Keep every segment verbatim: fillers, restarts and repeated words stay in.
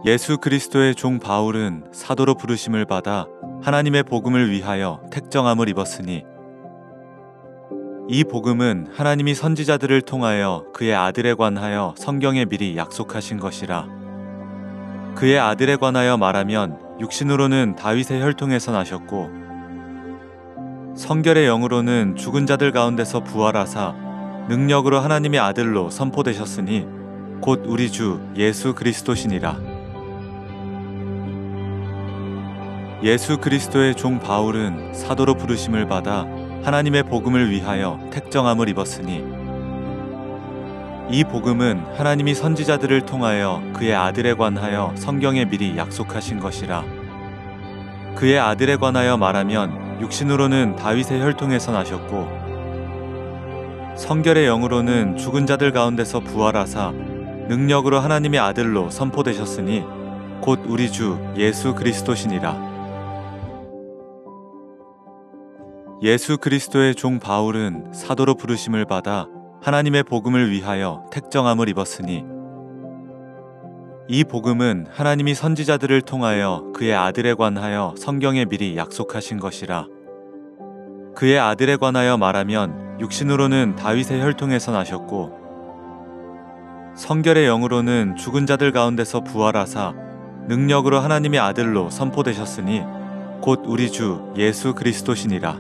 예수 그리스도의 종 바울은 사도로 부르심을 받아 하나님의 복음을 위하여 택정함을 입었으니 이 복음은 하나님이 선지자들을 통하여 그의 아들에 관하여 성경에 미리 약속하신 것이라. 그의 아들에 관하여 말하면 육신으로는 다윗의 혈통에서 나셨고 성결의 영으로는 죽은 자들 가운데서 부활하사 능력으로 하나님의 아들로 선포되셨으니 곧 우리 주 예수 그리스도시니라. 예수 그리스도의 종 바울은 사도로 부르심을 받아 하나님의 복음을 위하여 택정함을 입었으니 이 복음은 하나님이 선지자들을 통하여 그의 아들에 관하여 성경에 미리 약속하신 것이라. 그의 아들에 관하여 말하면 육신으로는 다윗의 혈통에서 나셨고 성결의 영으로는 죽은 자들 가운데서 부활하사 능력으로 하나님의 아들로 선포되셨으니 곧 우리 주 예수 그리스도시니라. 예수 그리스도의 종 바울은 사도로 부르심을 받아 하나님의 복음을 위하여 택정함을 입었으니 이 복음은 하나님이 선지자들을 통하여 그의 아들에 관하여 성경에 미리 약속하신 것이라. 그의 아들에 관하여 말하면 육신으로는 다윗의 혈통에서 나셨고 성결의 영으로는 죽은 자들 가운데서 부활하사 능력으로 하나님의 아들로 선포되셨으니 곧 우리 주 예수 그리스도시니라.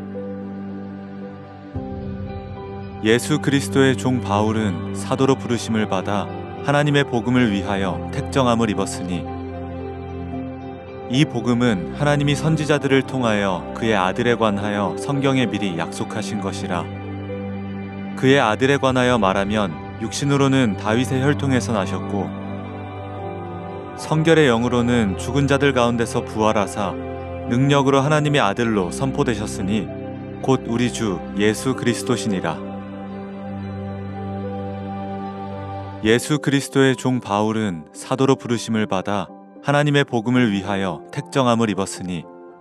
예수 그리스도의 종 바울은 사도로 부르심을 받아 하나님의 복음을 위하여 택정함을 입었으니 이 복음은 하나님이 선지자들을 통하여 그의 아들에 관하여 성경에 미리 약속하신 것이라. 그의 아들에 관하여 말하면 육신으로는 다윗의 혈통에서 나셨고 성결의 영으로는 죽은 자들 가운데서 부활하사 능력으로 하나님의 아들로 선포되셨으니 곧 우리 주 예수 그리스도시니라. 예수 그리스도의 종 바울은 사도로 부르심을 받아 하나님의 복음을 위하여 택정함을 입었으니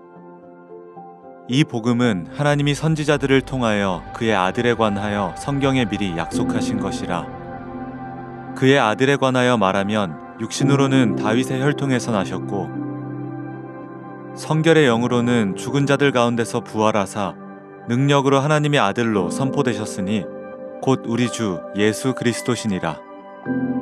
이 복음은 하나님이 선지자들을 통하여 그의 아들에 관하여 성경에 미리 약속하신 것이라. 그의 아들에 관하여 말하면 육신으로는 다윗의 혈통에서 나셨고 성결의 영으로는 죽은 자들 가운데서 부활하사 능력으로 하나님의 아들로 선포되셨으니 곧 우리 주 예수 그리스도시니라.